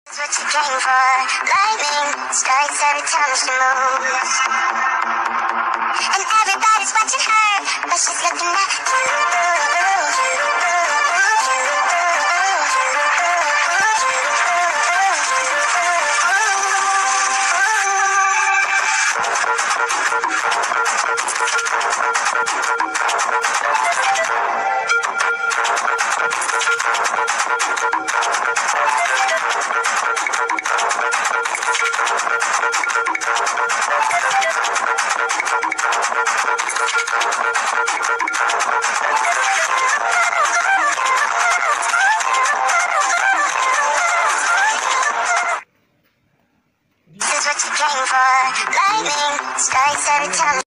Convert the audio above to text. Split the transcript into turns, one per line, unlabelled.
That's what you came for. Lightning strikes every time she moves. And everybody's watching her, but she's looking at you.